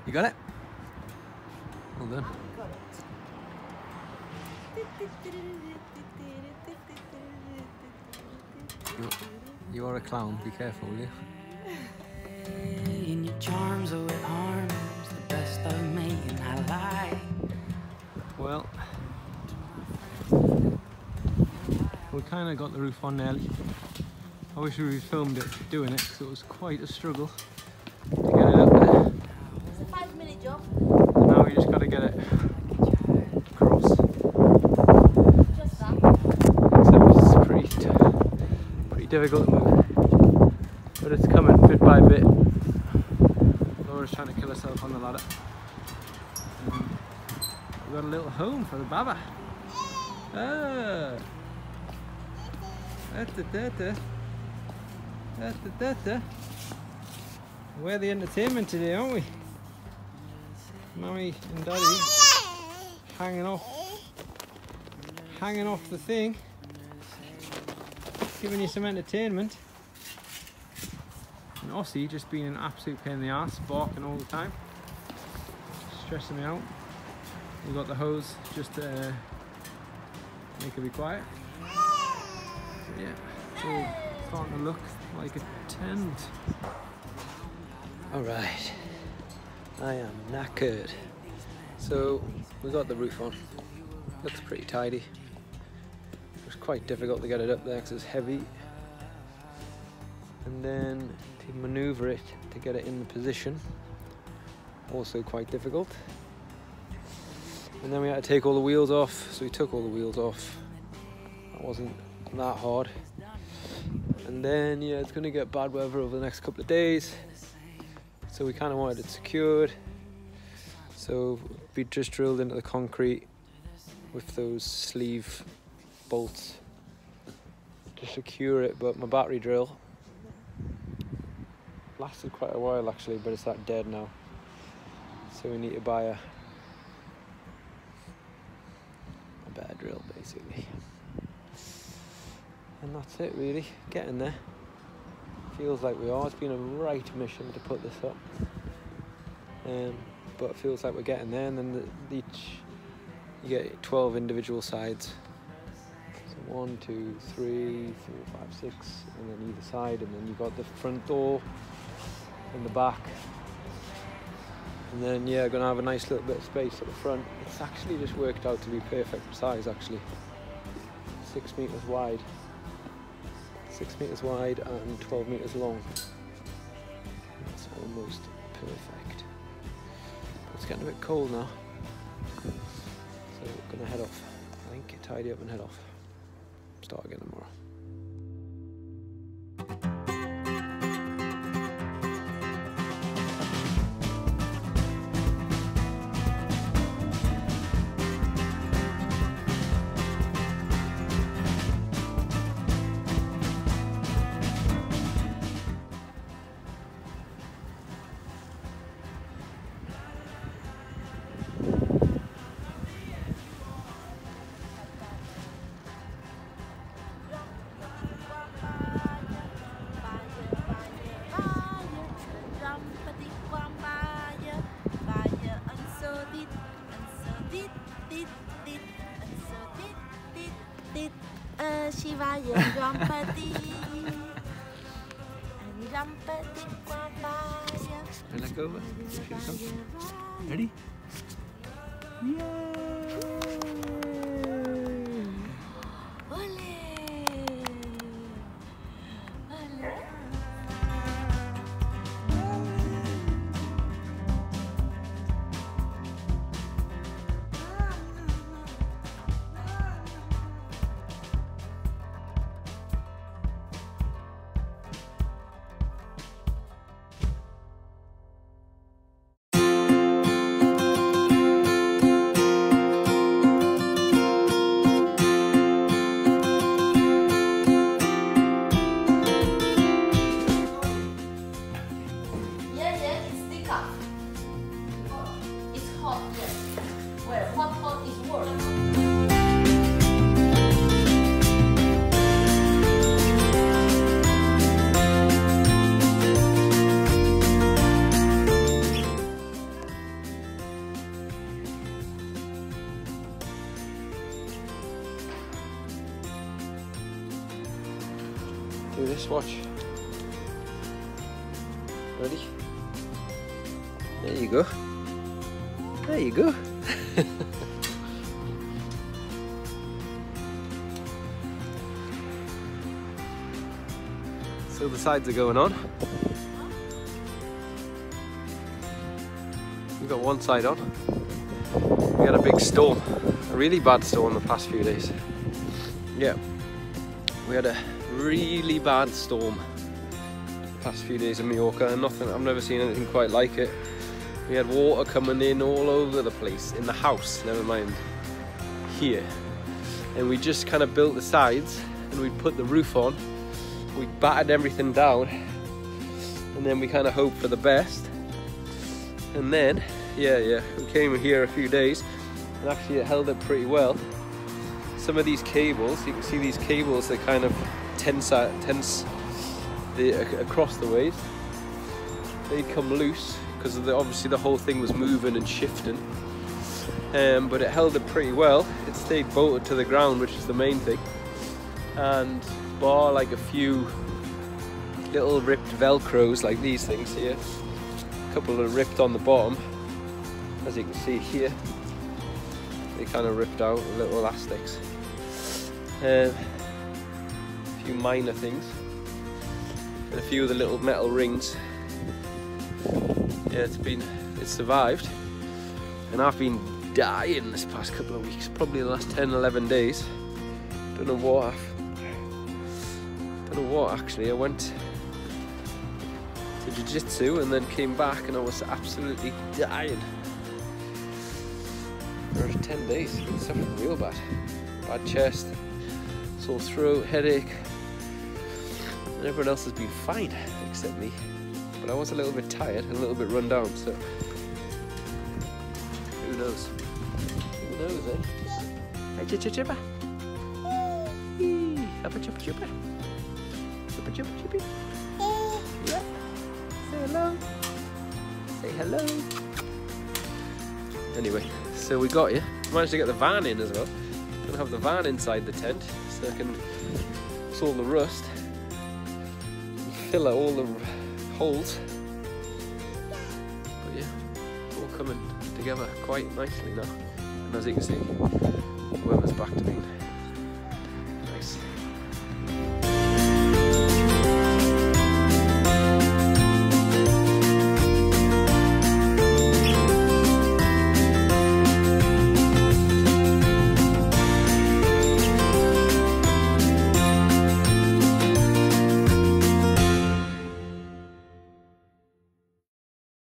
You got it? Well done. You are a clown, be careful, will you? In your charms or with arms, the best of me and I like. Well, we kind of got the roof on nearly. I wish we filmed it doing it because it was quite a struggle to get it up there. It's a 5-minute job. And now we just got to get it across. Just that. Except it's pretty difficult to move. But it's coming bit by bit. Laura's trying to kill herself on the ladder. We've got a little home for the Baba. Ah. We're the entertainment today, aren't we? Mummy and Daddy hanging off the thing, giving you some entertainment. And Ossie just being an absolute pain in the ass, barking all the time, stressing me out. We've got the hose just to make her be quiet. But yeah, it's all starting to look like a tent. Alright, I am knackered. So we got the roof on. Looks pretty tidy. It was quite difficult to get it up there because it's heavy. And then to maneuver it to get it in the position, also quite difficult. And then we had to take all the wheels off, so we took all the wheels off. That wasn't that hard. And then yeah, it's gonna get bad weather over the next couple of days, so we kind of wanted it secured. So we just drilled into the concrete with those sleeve bolts to secure it, but my battery drill lasted quite a while actually, but it's that dead now, so we need to buy a better drill basically. And that's it really, getting there. Feels like we are. It's been a right mission to put this up, but it feels like we're getting there. And then you get 12 individual sides, so 1, 2, 3, 4, 5, 6, and then either side, and then you've got the front door and the back, and then yeah, gonna have a nice little bit of space at the front. It's actually just worked out to be perfect size actually. 6 meters wide. 6 meters wide and 12 meters long. That's almost perfect. But it's getting a bit cold now, so we're gonna head off. I think tidy up and head off. Start again tomorrow. Shivaya Rampati and Rampati Kwambaya. And let go of it. Here she comes. Ready? Yay! do this, watch. Ready? There you go. There you go. So the sides are going on. We've got one side on. We had a big storm, a really bad storm the past few days. Yeah, we had a really bad storm the past few days in Mallorca, and I've never seen anything quite like it. We had water coming in all over the place, in the house, never mind here. And we just kind of built the sides, and we put the roof on. We battered everything down, and then we kind of hoped for the best. And then, yeah, we came here a few days, and actually it held up pretty well. Some of these cables, you can see these cables, they kind of tense across the waist. They'd come loose because obviously the whole thing was moving and shifting. But it held up pretty well. It stayed bolted to the ground, which is the main thing. And bar like a few little ripped velcros like these things here, a couple are ripped on the bottom, as you can see here. They kind of ripped out, little elastics. A few minor things, and a few of the little metal rings. Yeah, it's survived, and I've been dying this past couple of weeks, probably the last 10-11 days. Don't know what actually. I went to jiu-jitsu and then came back, and I was absolutely dying for 10 days. Been suffering real bad chest, sore throat, headache, and everyone else has been fine except me. But I was a little bit tired and a little bit run down, so who knows? Who knows, eh? Hey, chippa. Have a chippa chippa. Chippa chippa chippa. Yeah. Say hello. Say hello. Anyway, so we got you. Managed to get the van in as well. Gonna have the van inside the tent so I can sort the rust and fill out all the holes. But yeah, all coming together quite nicely now. And as you can see, the weather's back to being